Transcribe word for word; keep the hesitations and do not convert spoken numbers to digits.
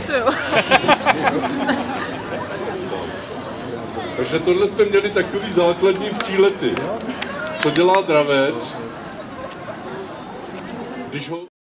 Kvituju. Takže tohle jste měli takový základní přílety. Co dělá dravec, když ho...